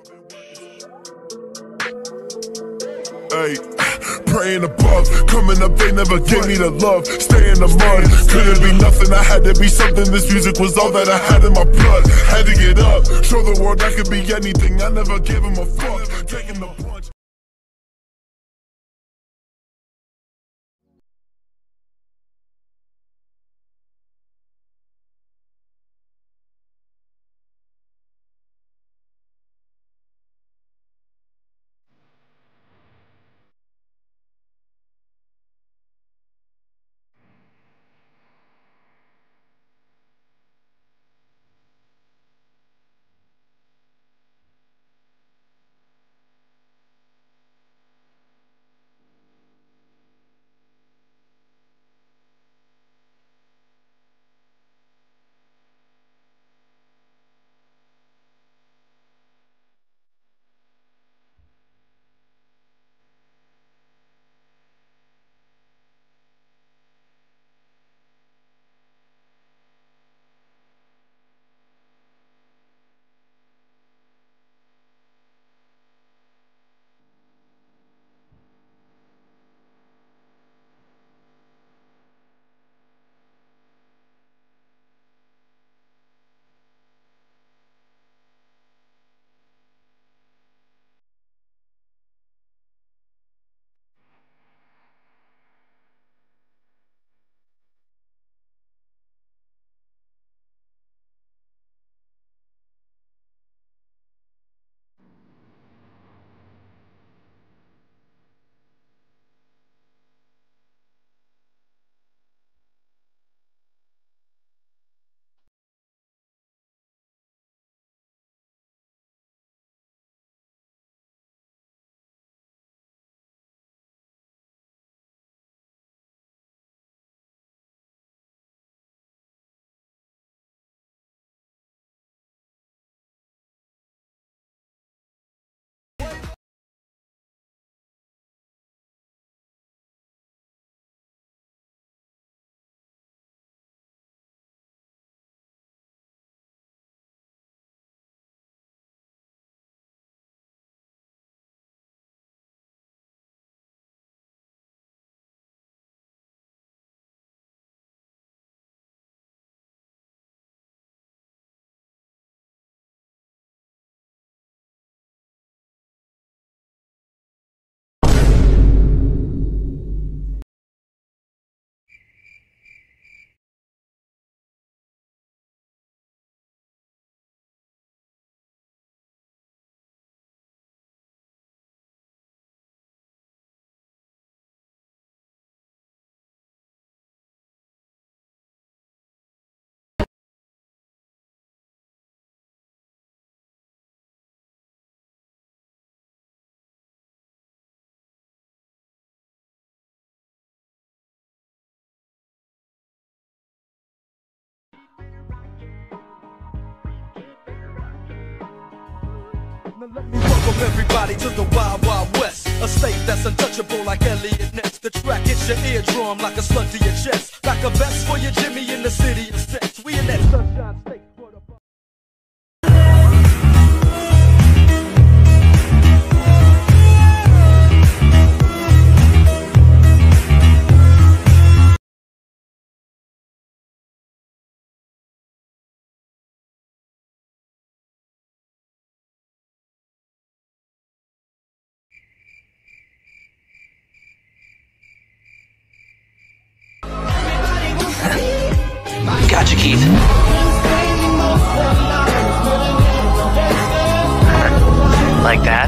Hey, praying above, coming up, they never gave me the love. Stay in the mud, couldn't be nothing, I had to be something. This music was all that I had in my blood. Had to get up, show the world I could be anything. I never gave him a fuck, taking the plunge. Now let me welcome everybody to the Wild Wild West, a state that's untouchable like Elliot Ness. The track hits your eardrum like a slug to your chest, like a vest for your Jimmy in the city of sex. We in that sunshine state. Gotcha, Keith. Like that?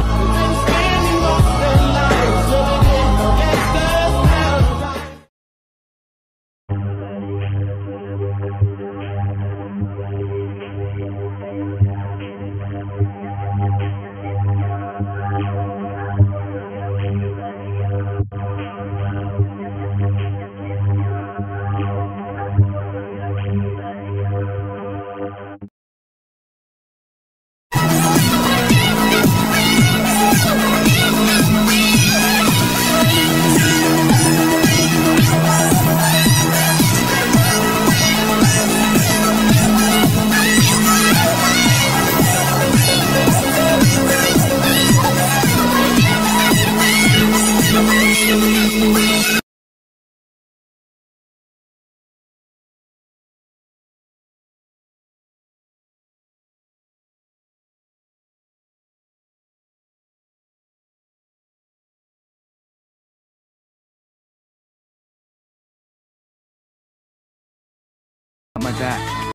on my back.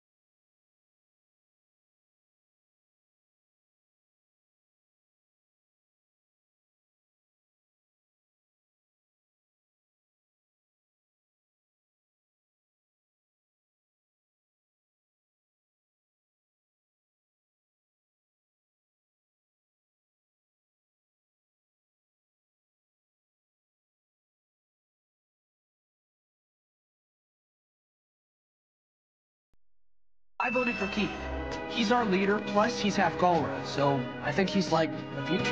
I voted for Keith. He's our leader, plus he's half Galra, so I think he's like the future.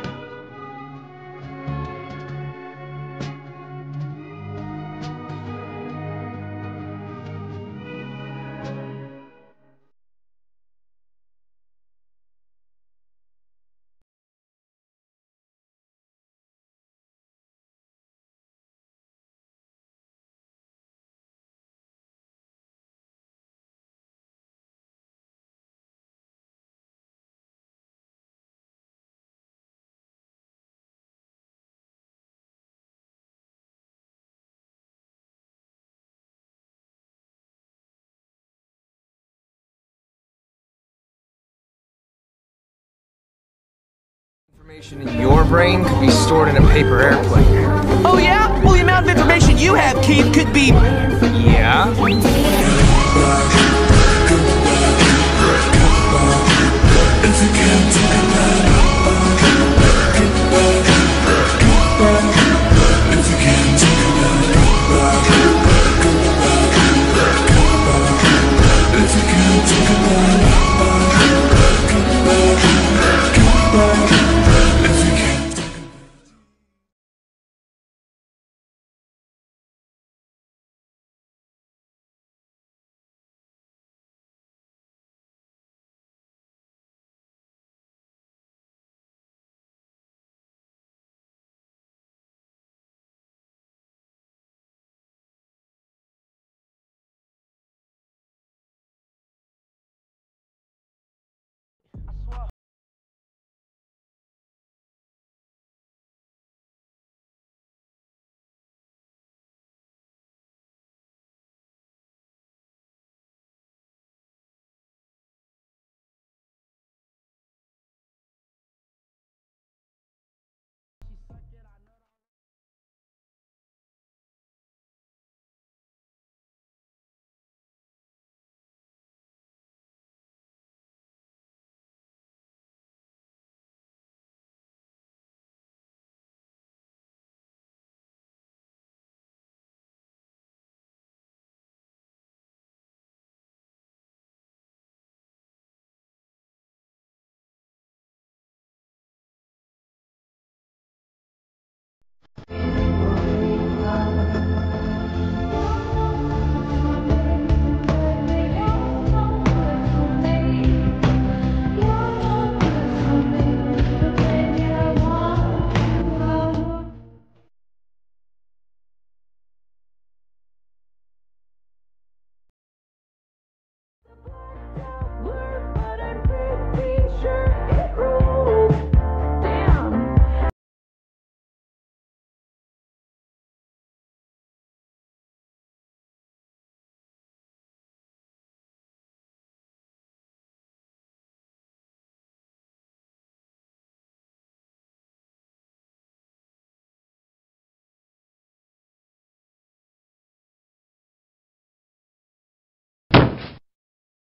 Information in your brain could be stored in a paper airplane. Oh yeah? Well, the amount of information you have, Keith, could be... Yeah?